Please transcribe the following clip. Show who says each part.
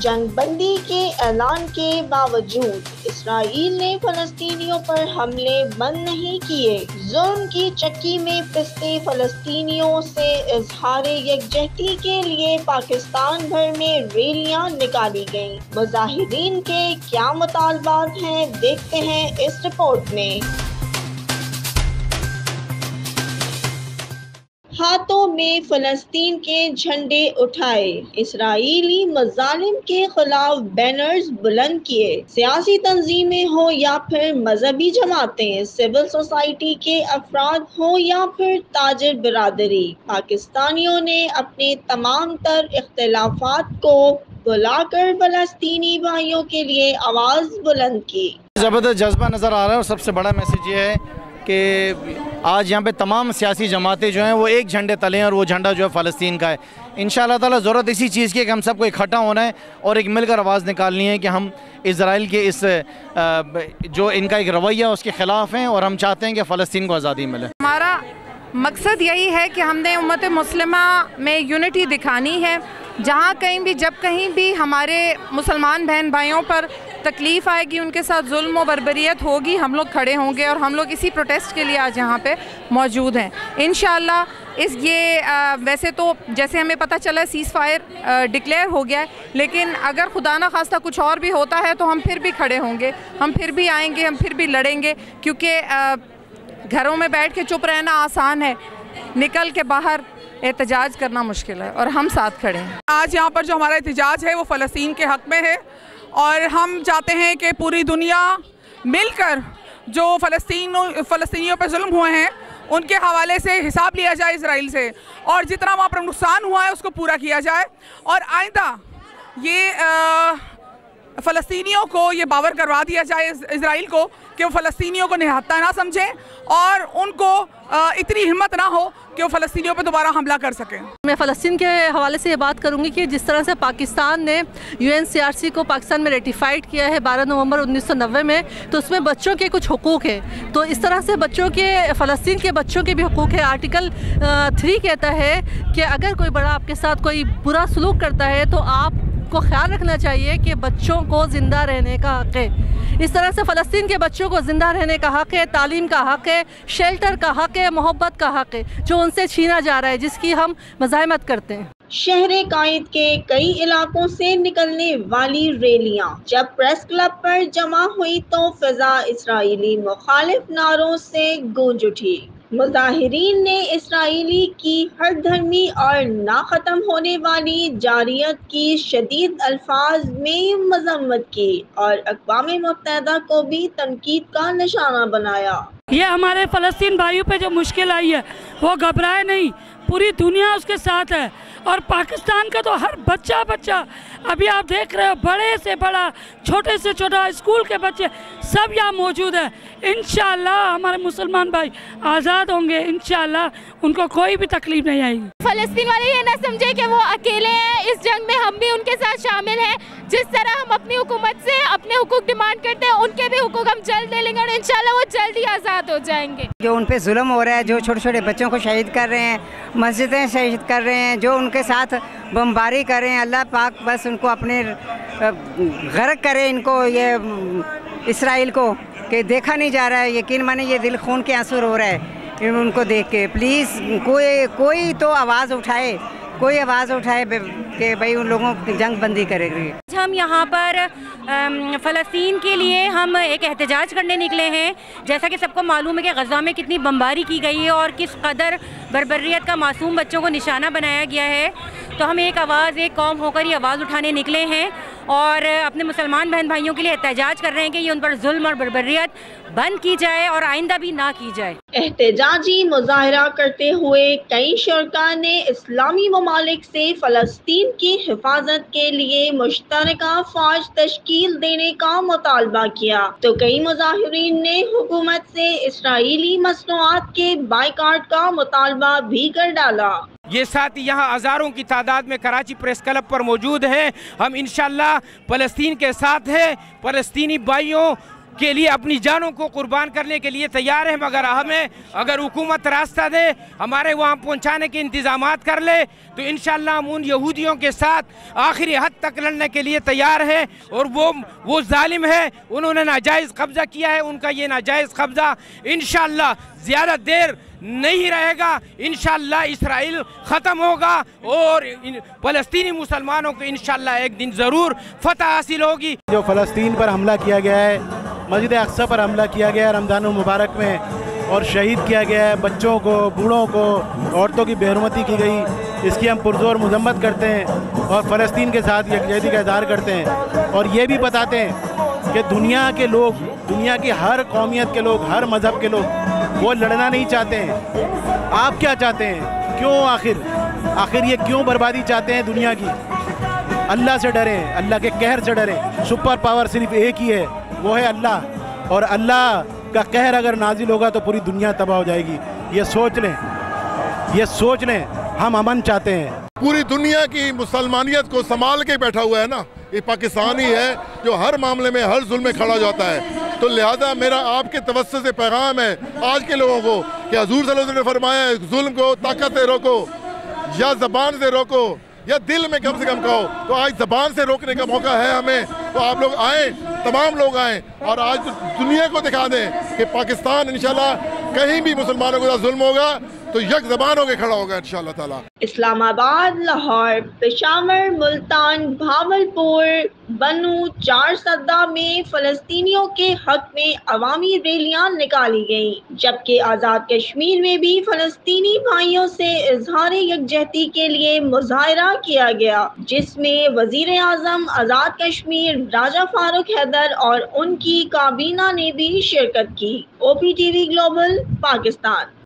Speaker 1: जंग बंदी के ऐलान के बावजूद इसराइल ने फलस्तीनियों पर हमले बंद नहीं किए। जुल्म की चक्की में पिसते फलस्तीनियों से इजहार यकजहती के लिए पाकिस्तान भर में रैलियां निकाली गईं। मुजाहिरीन के क्या मुतालबात हैं, देखते हैं इस रिपोर्ट में। हाथों में फलस्तीन के झंडे उठाए, इसराइली मजालिम के खिलाफ बैनर्स बुलंद किए। सियासी तंजीमें हो या फिर मजहबी जमातें, सिविल सोसाइटी के अफराद हो या फिर ताजिर बिरादरी, पाकिस्तानियों ने अपने तमाम तर इख्तिलाफात को बुलाकर फलस्तीनी भाइयों के लिए आवाज़ बुलंद की।
Speaker 2: ज़बरदस्त जज्बा नज़र आ रहा है और सबसे बड़ा मैसेज ये है कि आज यहाँ पे तमाम सियासी जमातें जो हैं वो एक झंडे तले हैं और वो झंडा जो है फ़लस्तीन का है। इंशाअल्लाह ताला ज़रूरत इसी चीज़ की है कि हम सबको इकट्ठा होना है और एक मिलकर आवाज़ निकालनी है कि हम इजराइल के इस जो इनका एक रवैया उसके ख़िलाफ़ हैं और हम चाहते हैं कि फ़लस्तीन को आज़ादी मिले।
Speaker 3: हमारा मकसद यही है कि हमने उम्मत मुस्लिमा में यूनिटी दिखानी है। जहाँ कहीं भी जब कहीं भी हमारे मुसलमान बहन भाइयों पर तकलीफ़ आएगी, उनके साथ जुल्म और बर्बरियत होगी, हम लोग खड़े होंगे और हम लोग इसी प्रोटेस्ट के लिए आज यहाँ पे मौजूद हैं। इंशाअल्लाह वैसे तो जैसे हमें पता चला सीज़ फायर डिक्लेयर हो गया है, लेकिन अगर खुदा न खास्ता कुछ और भी होता है तो हम फिर भी खड़े होंगे, हम फिर भी आएंगे, हम फिर भी लड़ेंगे, क्योंकि घरों में बैठ के चुप रहना आसान है, निकल के बाहर एहतजाज करना मुश्किल है और हम साथ खड़े हैं।
Speaker 4: आज यहाँ पर जो हमारा एहतजाज है वो फ़लस्तीन के हक़ में है और हम चाहते हैं कि पूरी दुनिया मिलकर जो फ़लस्तीनियों पर जुल्म हुए हैं उनके हवाले से हिसाब लिया जाए इसराइल से, और जितना वहाँ पर नुकसान हुआ है उसको पूरा किया जाए। और आइंदा ये फ़लस्तीनियों को ये बावर करवा दिया जाए इसराइल को कि वो फ़लस्तीनियों को निहत्ता ना समझें और उनको इतनी हिम्मत ना हो कि वो फ़लस्तीनियों पर दोबारा हमला कर सकें। मैं
Speaker 5: फ़लस्तीन के हवाले से ये बात करूँगी कि जिस तरह से पाकिस्तान ने UNHCR को पाकिस्तान में रेटिफाइड किया है 12 नवंबर 1990 में, तो उसमें बच्चों के कुछ हुकूक़ है, तो इस तरह से बच्चों के फ़लस्तीन के बच्चों के भी हुकूक़ है। आर्टिकल 3 कहता है कि अगर कोई बड़ा आपके साथ कोई बुरा सलूक करता है तो आपको ख्याल रखना चाहिए कि बच्चों को ज़िंदा रहने का हक़ है। इस तरह से फ़लस्तीन के बच्चों को ज़िंदा रहने का हक़ है, तालीम का हक़ है, शेल्टर का हक़ है, मोहब्बत का हक़ है, जो उनसे छीना जा रहा है, जिसकी हम मज़ाहमत करते हैं।
Speaker 1: शहर कायद के कई इलाकों से निकलने वाली रैलियां जब प्रेस क्लब पर जमा हुई तो फिजा इसराइली मुखालिफ नारों से गूंज उठी। मुजाहिरीन ने इसराइली की हर धर्मी और ना ख़त्म होने वाली जारियत की शदीद अल्फाज में मजम्मत की और अक़वाम मुत्तहिदा को भी तनकीद का निशाना बनाया।
Speaker 6: ये हमारे फ़लस्तीन भाइयों पे जो मुश्किल आई है वो घबराए नहीं, पूरी दुनिया उसके साथ है और पाकिस्तान का तो हर बच्चा अभी आप देख रहे हो, बड़े से बड़ा, छोटे से छोटा, स्कूल के बच्चे सब यहाँ मौजूद है। इंशाअल्लाह हमारे मुसलमान भाई आज़ाद होंगे, इंशाअल्लाह उनको कोई भी तकलीफ नहीं आएगी।
Speaker 7: फ़लस्तीन वाले ये ना समझे कि वो अकेले हैं इस जंग में, हम भी उनके साथ शामिल हैं। जिस तरह हम अपनी हुकूमत से अपने हुकूक डिमांड करते हैं, उनके भी हुकूक हम जल्द ले लेंगे और इंशाअल्लाह वो जल्द ही आज़ाद हो जाएंगे।
Speaker 8: जो उन पे जुल्म हो रहा है, जो छोटे छोटे बच्चों को शहीद कर रहे हैं, मस्जिदें शहीद कर रहे हैं, जो उनके साथ बमबारी कर रहे हैं, अल्लाह पाक बस उनको अपने गर्क करे, इनको ये इसराइल को, कि देखा नहीं जा रहा है। यकीन माने ये दिल खून के आंसू रो रहा है उनको देख के। प्लीज़ कोई तो आवाज़ उठाए, कोई आवाज़ उठाए कि भाई उन लोगों की जंग बंदी करेगी।
Speaker 9: हम यहाँ पर फ़लस्तीन के लिए हम एक एहतजाज करने निकले हैं। जैसा कि सबको मालूम है कि गज़ा में कितनी बमबारी की गई है और किस कदर बर्बरियत का मासूम बच्चों को निशाना बनाया गया है, तो हम एक आवाज़, एक कौम होकर ये आवाज़ उठाने निकले हैं और अपने मुसलमान बहन भाइयों के लिए एहतजाज कर रहे हैं कि ये उन पर जुल्म और बर्बरियत बंद की जाए और आइंदा भी ना की जाए।
Speaker 1: एहतजाजी मुजाहरा करते हुए कई शुरका ने इस्लामी ममालिक से फ़लस्तीन की हिफाजत के लिए मुश्तरका फ़ौज तश्कील देने का मुतालबा किया, तो कई मुजाहिरीन ने हुकूमत से इसराइली मसनूआत के बाइकाट का मुतालबा भी कर डाला।
Speaker 10: ये साथी यहाँ हज़ारों की तादाद में कराची प्रेस क्लब पर मौजूद हैं। हम इंशाअल्लाह फ़लस्तीन के साथ हैं। फ़लस्तीनी भाइयों के लिए अपनी जानों को कुर्बान करने के लिए तैयार है, मगर हमें अगर हुकूमत रास्ता दे, हमारे वहाँ पहुँचाने के इंतज़ामात कर ले, तो इंशाअल्लाह हम उन यहूदियों के साथ आखिरी हद तक लड़ने के लिए तैयार है। और वो जालिम है, उन्होंने नाजायज़ कब्ज़ा किया है, उनका ये नाजायज़ कब्ज़ा इंशाअल्लाह ज़्यादा देर नहीं रहेगा। इंशाअल्लाह इसराइल ख़त्म होगा और फ़लस्तीनी मुसलमानों को इंशाअल्लाह एक दिन ज़रूर फतह हासिल होगी।
Speaker 11: जो फ़लस्तीन पर हमला किया गया है, मस्जिद अक्सा पर हमला किया गया है रमज़ान मुबारक में, और शहीद किया गया है बच्चों को, बूढ़ों को, औरतों की बेहरमती की गई, इसकी हम पुरज़ोर मज़म्मत करते हैं और फ़लस्तीन के साथ यकजहती का इज़हार करते हैं। और ये भी बताते हैं कि दुनिया के लोग, दुनिया की हर कौमियत के लोग, हर मज़हब के लोग वो लड़ना नहीं चाहते हैं। आप क्या चाहते हैं? क्यों आखिर ये क्यों बर्बादी चाहते हैं दुनिया की? अल्लाह से डरें, अल्लाह के कहर से डरें। सुपर पावर सिर्फ एक ही है, वो है अल्लाह, और अल्लाह का कहर अगर नाजिल होगा तो पूरी दुनिया तबाह हो जाएगी। ये सोच लें, हम अमन चाहते हैं।
Speaker 12: पूरी दुनिया की मुसलमानियत को संभाल के बैठा हुआ है ना, ये पाकिस्तानी है जो हर मामले में, हर जुल्म में खड़ा जाता है। तो लिहाजा मेरा आपके तवज्जुह से पैगाम है आज के लोगों को कि हुज़ूर सल्लल्लाहु अलैहि वसल्लम ने फरमाया है, जुल्म को ताकत से रोको, या ज़बान से रोको, या दिल में कम से कम कहो। तो आज ज़बान से रोकने का मौका है हमें, तो आप लोग आएँ, तमाम लोग आएँ और आज दुनिया को दिखा दें कि पाकिस्तान इंशाल्लाह कहीं भी मुसलमानों के साथ जुल्म होगा तो यक ज़बान होकर खड़ा होगा इंशाअल्लाह ताला।
Speaker 1: इस्लामाबाद, लाहौर, पेशावर, मुल्तान, भावलपुर, बनू, चारसद्दा में फ़लस्तीनियों के हक में अवामी रैलियां निकाली गईं, जबकि आज़ाद कश्मीर में भी फ़लस्तीनी भाइयों से इज़हार यकजहती के लिए मुज़ाहरा किया गया, जिसमें वज़ीर आज़म आज़ाद कश्मीर राजा फारूक हैदर और उनकी काबीना ने भी शिरकत की। OPTV global, Pakistan.